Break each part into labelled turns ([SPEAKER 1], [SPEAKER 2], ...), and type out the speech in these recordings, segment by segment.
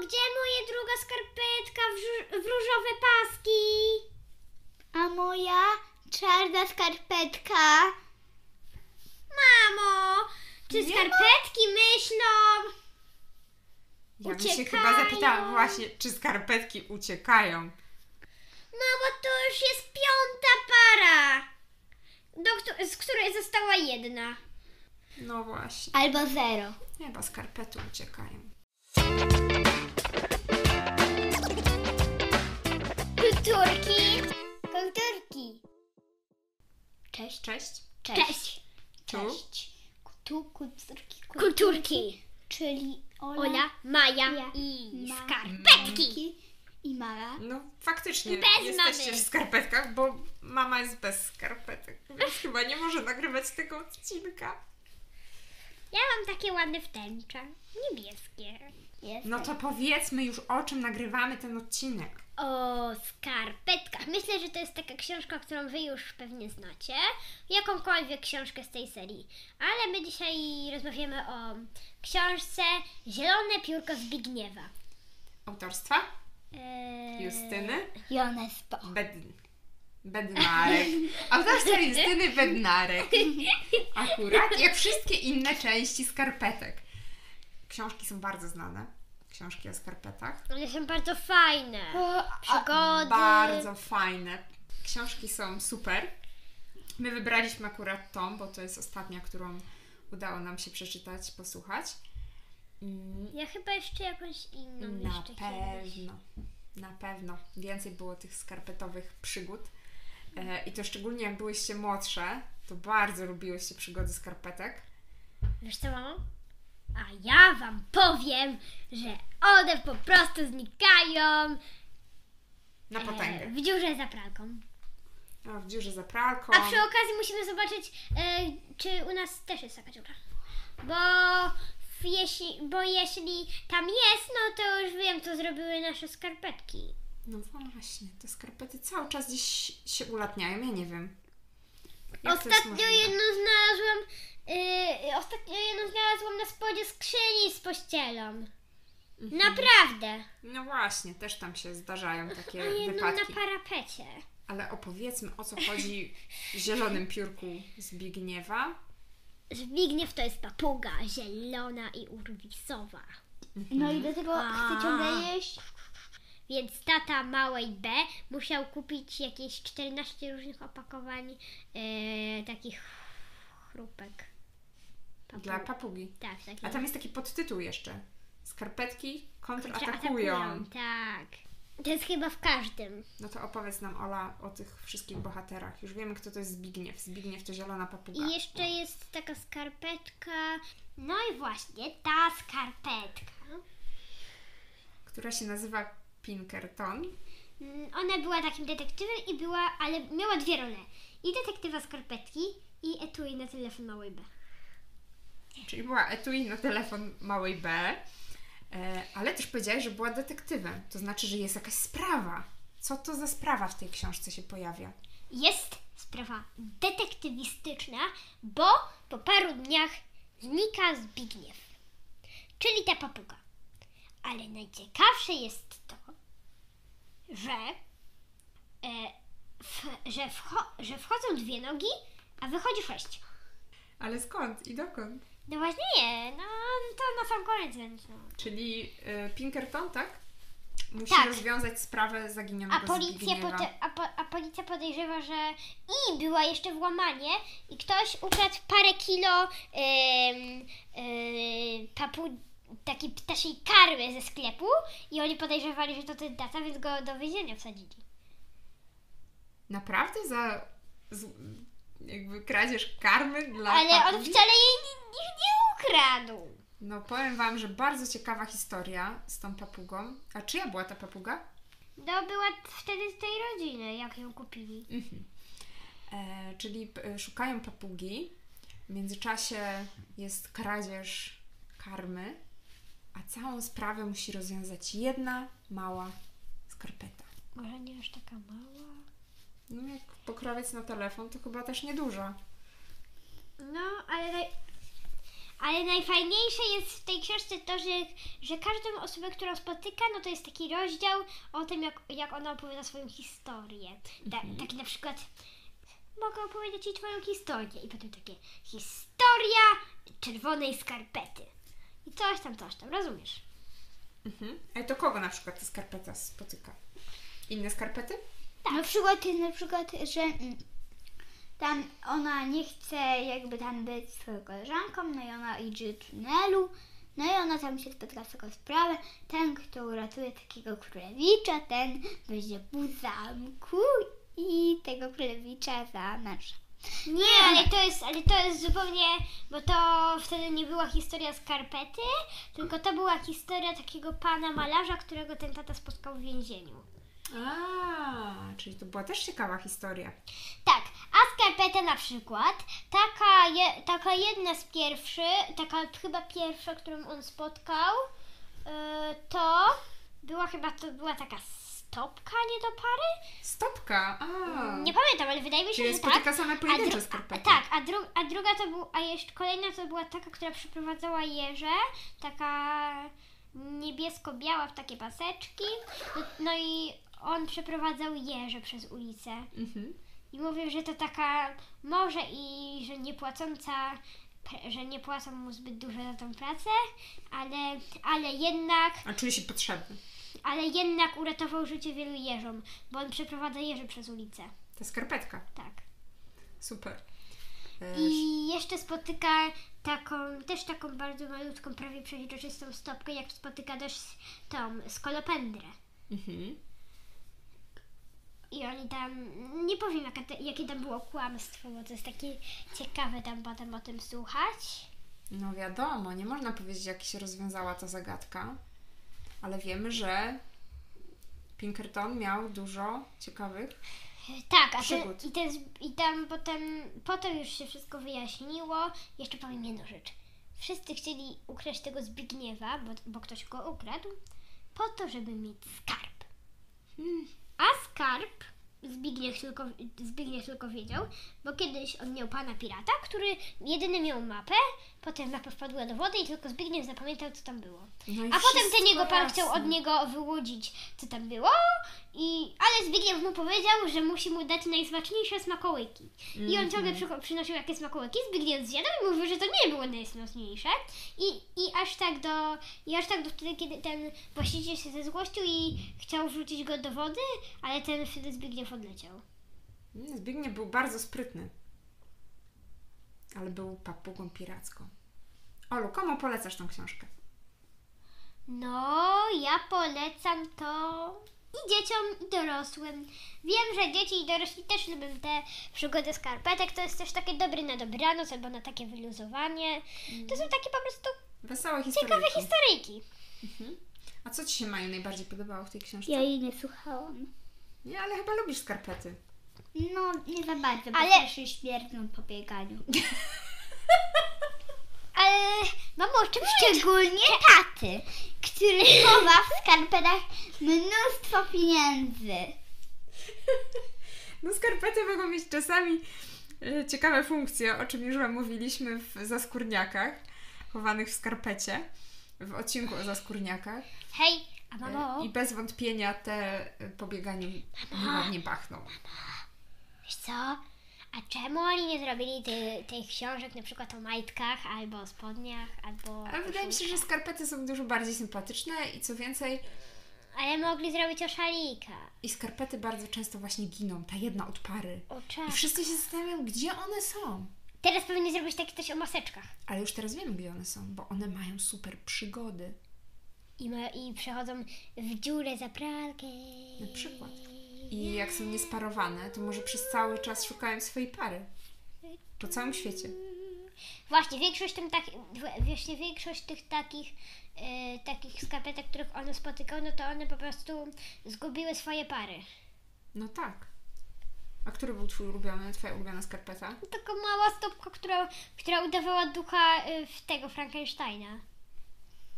[SPEAKER 1] gdzie moja druga skarpetka w różowe paski?
[SPEAKER 2] A moja czarna skarpetka?
[SPEAKER 1] Mamo, czy
[SPEAKER 3] Nie
[SPEAKER 1] skarpetki myślą?
[SPEAKER 3] Ja bym się
[SPEAKER 1] Uciekają.
[SPEAKER 3] chyba zapytała właśnie, czy skarpetki uciekają.
[SPEAKER 1] No bo to już jest 5. para, z której została jedna.
[SPEAKER 3] No właśnie.
[SPEAKER 2] Albo 0.
[SPEAKER 3] Chyba skarpety uciekają.
[SPEAKER 1] Kulturki.
[SPEAKER 2] Kulturki. Cześć.
[SPEAKER 3] Cześć.
[SPEAKER 1] Cześć.
[SPEAKER 3] Tu?
[SPEAKER 2] Cześć. Tu kulturki.
[SPEAKER 1] Kulturki.
[SPEAKER 2] Czyli
[SPEAKER 1] Ola, Maja
[SPEAKER 2] Ja.
[SPEAKER 1] i
[SPEAKER 2] Ma-
[SPEAKER 1] skarpetki.
[SPEAKER 2] I Mara.
[SPEAKER 3] No faktycznie
[SPEAKER 1] Bez
[SPEAKER 3] jesteście
[SPEAKER 1] mamy.
[SPEAKER 3] w skarpetkach, bo mama jest bez skarpetek. Więc chyba nie może nagrywać tego odcinka.
[SPEAKER 1] Ja mam takie ładne w tęczę. Niebieskie.
[SPEAKER 2] Jest.
[SPEAKER 3] No to powiedzmy już, o czym nagrywamy ten odcinek.
[SPEAKER 1] O skarpetkach. Myślę, że to jest taka książka, którą wy już pewnie znacie. Jakąkolwiek książkę z tej serii. Ale my dzisiaj rozmawiamy o książce Zielone piórko Zbigniewa.
[SPEAKER 3] Autorstwa? Justyny
[SPEAKER 2] Jonespo.
[SPEAKER 3] Bednarek. Autorstwa Justyny Bednarek. Akurat jak wszystkie inne części skarpetek. Książki są bardzo znane. Książki o skarpetach.
[SPEAKER 1] One są bardzo fajne. Przygody.
[SPEAKER 3] Bardzo fajne. Książki są super. My wybraliśmy akurat tą, bo to jest ostatnia, którą udało nam się przeczytać, posłuchać.
[SPEAKER 1] Ja chyba jeszcze jakąś inną
[SPEAKER 3] Na
[SPEAKER 1] jeszcze kiedyś.
[SPEAKER 3] pewno. Więcej było tych skarpetowych przygód. I to szczególnie jak byłyście młodsze, to bardzo lubiłyście przygody skarpetek.
[SPEAKER 1] Wiesz co, mamo? A ja wam powiem, że one po prostu znikają
[SPEAKER 3] Na potęgę.
[SPEAKER 1] w dziurze za pralką.
[SPEAKER 3] W dziurze za pralką.
[SPEAKER 1] A przy okazji musimy zobaczyć, czy u nas też jest taka dziura. Bo jeśli tam jest, no to już wiem, co zrobiły nasze skarpetki.
[SPEAKER 3] No właśnie, te skarpety cały czas gdzieś się ulatniają, ja nie wiem. Jak to jest
[SPEAKER 1] Ostatnio
[SPEAKER 3] możliwe?
[SPEAKER 1] jedną znalazłam na spodzie skrzyni z pościelą. Naprawdę.
[SPEAKER 3] No właśnie, też tam się zdarzają takie
[SPEAKER 1] A jedną
[SPEAKER 3] wypadki.
[SPEAKER 1] na parapecie.
[SPEAKER 3] Ale opowiedzmy, o co chodzi w zielonym piórku Zbigniewa.
[SPEAKER 1] Zbigniew to jest papuga zielona i urwisowa.
[SPEAKER 2] No i do tego chce ciągle jeść.
[SPEAKER 1] Więc tata małej B musiał kupić jakieś 14 różnych opakowań takich chrupek.
[SPEAKER 3] Dla papugi.
[SPEAKER 1] Tak, takich.
[SPEAKER 3] A tam jest taki podtytuł jeszcze. Skarpetki kontratakują.
[SPEAKER 1] Atakują, tak. To jest chyba w każdym.
[SPEAKER 3] No to opowiedz nam, Ola, o tych wszystkich bohaterach. Już wiemy, kto to jest Zbigniew. Zbigniew to zielona papuga.
[SPEAKER 1] I jeszcze jest taka skarpetka. No i właśnie ta skarpetka.
[SPEAKER 3] Która się nazywa Pinkerton.
[SPEAKER 1] Ona była takim detektywem ale miała 2 role. I detektywa skarpetki i etui na telefon małej B.
[SPEAKER 3] Czyli była etui na telefon małej B. Ale też powiedziałaś, że była detektywem. To znaczy, że jest jakaś sprawa. Co to za sprawa w tej książce się pojawia?
[SPEAKER 1] Jest sprawa detektywistyczna, bo po paru dniach znika Zbigniew, czyli ta papuga. Ale najciekawsze jest to, że wchodzą 2 nogi, a wychodzi 6.
[SPEAKER 3] Ale skąd i dokąd?
[SPEAKER 1] No właśnie nie, no to na sam koniec, więc no.
[SPEAKER 3] Czyli Pinkerton, tak? Musi
[SPEAKER 1] Tak.
[SPEAKER 3] rozwiązać sprawę zaginionego Zbigniewa.
[SPEAKER 1] A policja podejrzewa, że była jeszcze włamanie i ktoś ukradł parę kilo takiej ptasiej karmy ze sklepu i oni podejrzewali, że to ten tata, więc go do więzienia wsadzili.
[SPEAKER 3] Naprawdę? Jakby kradzież karmy dla
[SPEAKER 1] Ale on
[SPEAKER 3] papugi?
[SPEAKER 1] wcale jej nie ukradł.
[SPEAKER 3] No powiem wam, że bardzo ciekawa historia z tą papugą. A czyja była ta papuga?
[SPEAKER 1] No była wtedy z tej rodziny, jak ją kupili.
[SPEAKER 3] Czyli szukają papugi. W międzyczasie jest kradzież karmy, a całą sprawę musi rozwiązać jedna mała skarpeta.
[SPEAKER 1] Może nie aż taka mała?
[SPEAKER 3] No jak pokrowiec na telefon, to chyba też nieduża.
[SPEAKER 1] No, Ale najfajniejsze jest w tej książce to, że każdą osobę, którą spotyka, no to jest taki rozdział o tym, jak ona opowiada swoją historię. Taki na przykład, mogę opowiedzieć Ci Twoją historię. I potem takie, historia czerwonej skarpety. I coś tam, rozumiesz?
[SPEAKER 3] Ale to kogo na przykład ta skarpeta spotyka? Inne skarpety?
[SPEAKER 2] Tak. Na przykład, że tam ona nie chce jakby tam być swoją koleżanką, no i ona idzie do tunelu, no i ona tam się spotka z taką sprawę. Ten, kto uratuje takiego królewicza, ten będzie po zamku i tego królewicza za męża.
[SPEAKER 1] Nie, ale to jest zupełnie, bo to wtedy nie była historia skarpety, tylko to była historia takiego pana malarza, którego ten tata spotkał w więzieniu.
[SPEAKER 3] Czyli to była też ciekawa historia.
[SPEAKER 1] Tak, a skarpeta na przykład, taka jedna z taka chyba pierwsza, którą on spotkał, to była taka stopka nie do pary?
[SPEAKER 3] Stopka?
[SPEAKER 1] Nie pamiętam, ale wydaje mi się,
[SPEAKER 3] Czyli
[SPEAKER 1] że
[SPEAKER 3] spotyka
[SPEAKER 1] tak.
[SPEAKER 3] same pojedyncze skarpety.
[SPEAKER 1] Tak, a druga to był, a jeszcze kolejna to była taka, która przyprowadzała jeże, taka niebiesko-biała w takie paseczki, no i on przeprowadzał jeże przez ulicę. I mówił, że to taka może i że nie płacą mu zbyt dużo za tą pracę, ale jednak...
[SPEAKER 3] A czuje się potrzebny.
[SPEAKER 1] Ale jednak uratował życie wielu jeżom, bo on przeprowadza jeży przez ulicę.
[SPEAKER 3] Ta skarpetka.
[SPEAKER 1] Tak.
[SPEAKER 3] Super.
[SPEAKER 1] I jeszcze spotyka taką bardzo malutką, prawie przeźroczystą stopkę, jak spotyka też tą skolopendrę. I oni tam, nie powiem jakie tam było kłamstwo, bo to jest takie ciekawe tam potem o tym słuchać.
[SPEAKER 3] No wiadomo, nie można powiedzieć, jak się rozwiązała ta zagadka, ale wiemy, że Pinkerton miał dużo ciekawych
[SPEAKER 1] Tak,
[SPEAKER 3] przygód.
[SPEAKER 1] I tam potem już się wszystko wyjaśniło. Jeszcze powiem jedną rzecz. Wszyscy chcieli ukraść tego Zbigniewa, bo ktoś go ukradł, po to, żeby mieć skarb. A skarb Zbigniew tylko wiedział, bo kiedyś on miał pana pirata, który jedyny miał mapę, potem mapa wpadła do wody i tylko Zbigniew zapamiętał, co tam było.
[SPEAKER 3] No i
[SPEAKER 1] A potem ten jego pan
[SPEAKER 3] jasne.
[SPEAKER 1] chciał od niego wyłudzić, co tam było, ale Zbigniew mu powiedział, że musi mu dać najsmaczniejsze smakołyki. I on ciągle przynosił jakieś smakołyki, Zbigniew zjadał i mówił, że to nie było najsmaczniejsze. I aż tak do wtedy, kiedy ten właściciel się zezłościł i chciał wrzucić go do wody, ale ten wtedy Zbigniew odleciał.
[SPEAKER 3] Zbigniew był bardzo sprytny, ale był papugą piracką. Olu, komu polecasz tą książkę?
[SPEAKER 1] No, ja polecam to i dzieciom, i dorosłym. Wiem, że dzieci i dorośli też lubią te przygody skarpetek. To jest też takie dobre na dobranoc albo na takie wyluzowanie. To są takie po prostu
[SPEAKER 3] Wesołe
[SPEAKER 1] ciekawe historyjki.
[SPEAKER 3] A co Ci się, Maju, najbardziej podobało w tej książce?
[SPEAKER 2] Ja jej nie słuchałam.
[SPEAKER 3] Nie, ale chyba lubisz skarpety.
[SPEAKER 2] No, nie za bardzo, bo
[SPEAKER 1] Ale-
[SPEAKER 2] też się śmierdzą po bieganiu.
[SPEAKER 1] Ale mamo, czym
[SPEAKER 2] Szczególnie taty, który chowa w skarpetach mnóstwo pieniędzy.
[SPEAKER 3] No skarpety mogą mieć czasami ciekawe funkcje, o czym już Wam mówiliśmy w zaskórniakach, chowanych w skarpecie, w odcinku o zaskórniakach.
[SPEAKER 1] Hej, a mamo,
[SPEAKER 3] I bez wątpienia te po bieganiu ładnie pachną.
[SPEAKER 1] wiesz co? A czemu oni nie zrobili tych książek na przykład o majtkach, albo o spodniach, albo...
[SPEAKER 3] Ale wydaje mi się, że skarpety są dużo bardziej sympatyczne i co więcej,
[SPEAKER 1] Ale mogli zrobić o szalika.
[SPEAKER 3] i skarpety bardzo często właśnie giną, ta jedna od pary.
[SPEAKER 1] O
[SPEAKER 3] I
[SPEAKER 1] czas.
[SPEAKER 3] wszyscy się zastanawiają, gdzie one są.
[SPEAKER 1] Teraz powinni zrobić takie coś o maseczkach.
[SPEAKER 3] Ale już teraz wiemy, gdzie one są, bo one mają super przygody.
[SPEAKER 1] I przechodzą w dziurę za pralkę.
[SPEAKER 3] Na przykład. I jak są niesparowane, to może przez cały czas szukają swojej pary. Po całym świecie.
[SPEAKER 1] Właśnie, większość tych takich skarpetek, których one spotykały, no to one po prostu zgubiły swoje pary.
[SPEAKER 3] No tak. A który był Twoja ulubiona skarpeta?
[SPEAKER 1] Taka mała stopka, która udawała ducha w tego Frankensteina.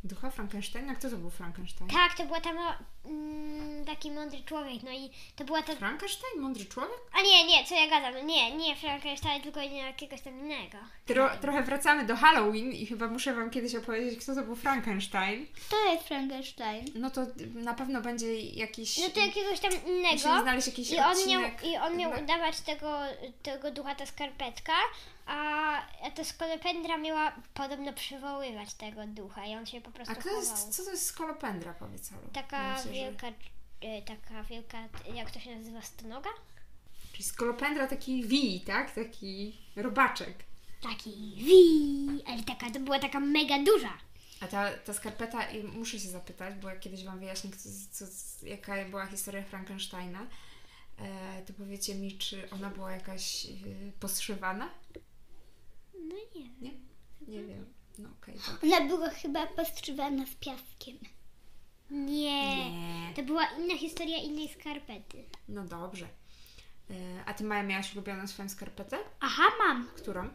[SPEAKER 3] Ducha Frankensteina? Kto to był Frankenstein?
[SPEAKER 1] Tak, to była tam taki mądry człowiek, no i to była ta...
[SPEAKER 3] Frankenstein? Mądry człowiek?
[SPEAKER 1] A nie, co ja gadam, nie Frankenstein, tylko jakiegoś tam innego.
[SPEAKER 3] Trochę wracamy do Halloween i chyba muszę wam kiedyś opowiedzieć, kto to był Frankenstein.
[SPEAKER 2] To jest Frankenstein.
[SPEAKER 3] No to na pewno będzie jakiś...
[SPEAKER 1] No to jakiegoś tam innego.
[SPEAKER 3] Musimy znaleźć jakiś odcinek.
[SPEAKER 1] I on miał udawać tego ducha, ta skarpetka, a ta skolopendra miała podobno przywoływać tego ducha i on się po prostu chował.
[SPEAKER 3] Co to jest skolopendra, powiedz, Olu?
[SPEAKER 1] Taka
[SPEAKER 3] Myślę,
[SPEAKER 1] wielka, jak to się nazywa, stonoga?
[SPEAKER 3] Czyli skolopendra taki wi, tak? Taki robaczek.
[SPEAKER 1] Taki ale to była taka mega duża.
[SPEAKER 3] A ta skarpeta, i muszę się zapytać, bo jak kiedyś wam wyjaśnię, jaka była historia Frankensteina, to powiecie mi, czy ona była jakaś poszywana?
[SPEAKER 1] No nie wiem.
[SPEAKER 3] Nie? Nie wiem. No okej.
[SPEAKER 2] Ona była chyba postrzywana z piaskiem.
[SPEAKER 1] Nie. To była inna historia innej skarpety.
[SPEAKER 3] No dobrze. A ty, Maja, miałaś ulubioną swoją skarpetę?
[SPEAKER 2] Aha, mam.
[SPEAKER 3] Którą?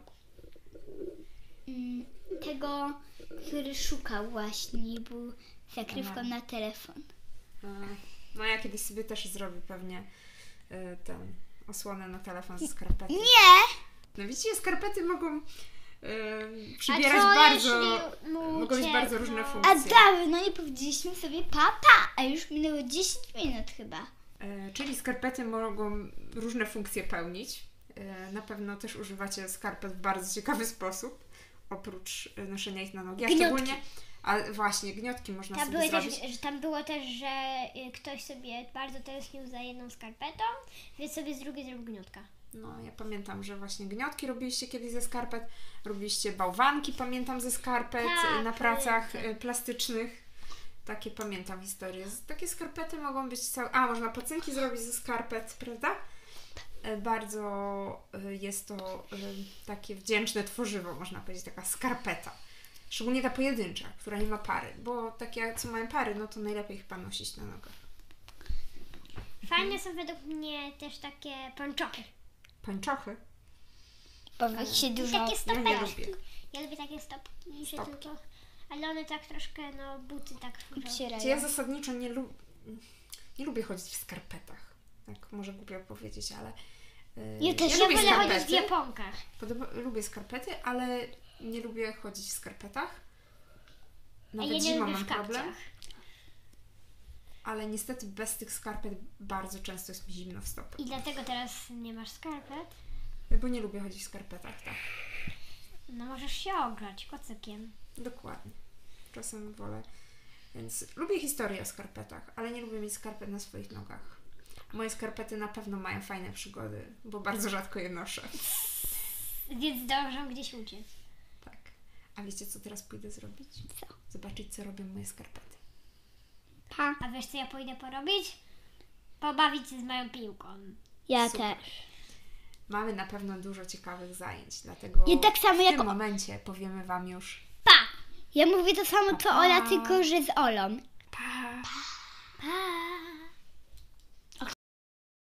[SPEAKER 2] Tego, który szukał właśnie i był zakrywką na telefon.
[SPEAKER 3] No ja kiedyś sobie też zrobię pewnie tę osłonę na telefon ze skarpety.
[SPEAKER 2] Nie!
[SPEAKER 3] No widzicie, skarpety mogą przybierać bardzo... Mogą mieć bardzo różne funkcje.
[SPEAKER 2] A dawno nie powiedzieliśmy sobie papa, a już minęło 10 minut chyba.
[SPEAKER 3] Czyli skarpety mogą różne funkcje pełnić. Na pewno też używacie skarpet w bardzo ciekawy sposób, oprócz noszenia ich na nogi. A szczególnie, a właśnie, gniotki można sobie zrobić.
[SPEAKER 1] Tam było też, że ktoś sobie bardzo tęsknił za jedną skarpetą, więc sobie z drugiej zrobił gniotka.
[SPEAKER 3] No, ja pamiętam, że właśnie gniotki robiliście kiedyś ze skarpet, robiliście bałwanki, pamiętam, ze skarpet na pracach plastycznych. Takie pamiętam historie. Takie skarpety mogą być można pacynki zrobić ze skarpet, prawda? Bardzo jest to takie wdzięczne tworzywo, można powiedzieć, taka skarpeta. Szczególnie ta pojedyncza, która nie ma pary, bo takie, co mają pary, no to najlepiej chyba nosić na nogach.
[SPEAKER 1] Fajne są według mnie też takie pończochy.
[SPEAKER 3] Pończochy?
[SPEAKER 2] Bo się dużo...
[SPEAKER 1] Takie stopeczki.
[SPEAKER 3] Ja nie lubię.
[SPEAKER 1] Ja lubię takie stopki. Tylko, ale one tak troszkę, buty tak
[SPEAKER 3] Czy ja zasadniczo nie lubię chodzić w skarpetach. Tak, może głupio powiedzieć, ale
[SPEAKER 2] ja też
[SPEAKER 1] wolę chodzić w japonkach.
[SPEAKER 3] Lubię skarpety, ale nie lubię chodzić w skarpetach.
[SPEAKER 1] Nawet
[SPEAKER 3] ja
[SPEAKER 1] zimą
[SPEAKER 3] mam problem. Ale niestety bez tych skarpet bardzo często jest mi zimno w stopy.
[SPEAKER 1] I dlatego teraz nie masz skarpet?
[SPEAKER 3] Bo nie lubię chodzić w skarpetach, tak.
[SPEAKER 1] No możesz się ogrzać kocykiem.
[SPEAKER 3] Dokładnie. Czasem wolę. Więc lubię historię o skarpetach, ale nie lubię mieć skarpet na swoich nogach. Moje skarpety na pewno mają fajne przygody, bo bardzo rzadko je noszę.
[SPEAKER 1] Więc zdążą gdzieś uciec.
[SPEAKER 3] Tak. A wiecie, co teraz pójdę zrobić?
[SPEAKER 2] Co?
[SPEAKER 3] Zobaczyć, co robią moje skarpety.
[SPEAKER 2] Pa.
[SPEAKER 1] A wiesz, co ja pójdę porobić? Pobawić się z moją piłką.
[SPEAKER 2] Ja
[SPEAKER 3] Super.
[SPEAKER 2] też.
[SPEAKER 3] Mamy na pewno dużo ciekawych zajęć, dlatego
[SPEAKER 2] I tak samo
[SPEAKER 3] w
[SPEAKER 2] jak
[SPEAKER 3] tym momencie powiemy Wam już
[SPEAKER 2] pa! Ja mówię to samo co Ola, tylko że z Olą.
[SPEAKER 3] pa!
[SPEAKER 1] Pa!